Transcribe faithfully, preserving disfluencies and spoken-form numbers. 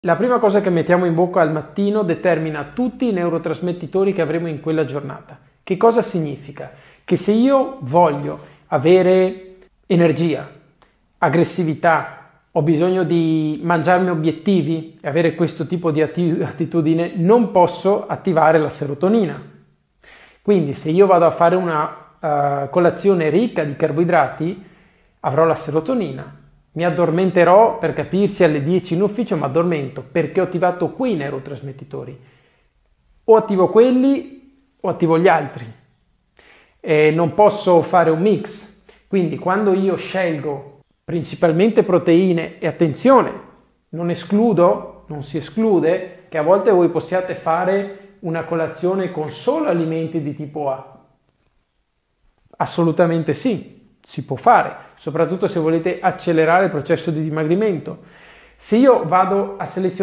La prima cosa che mettiamo in bocca al mattino determina tutti i neurotrasmettitori che avremo in quella giornata. Che cosa significa? Che se io voglio avere energia, aggressività, ho bisogno di mangiarmi obiettivi e avere questo tipo di attitudine, non posso attivare la serotonina. Quindi se io vado a fare una uh, colazione ricca di carboidrati, avrò la serotonina. Mi addormenterò, per capirsi, alle dieci in ufficio, ma addormento perché ho attivato quei neurotrasmettitori. O attivo quelli o attivo gli altri. E non posso fare un mix. Quindi quando io scelgo principalmente proteine, e attenzione, non escludo, non si esclude, che a volte voi possiate fare una colazione con solo alimenti di tipo A. Assolutamente sì, si può fare. Soprattutto se volete accelerare il processo di dimagrimento. Se io vado a selezionare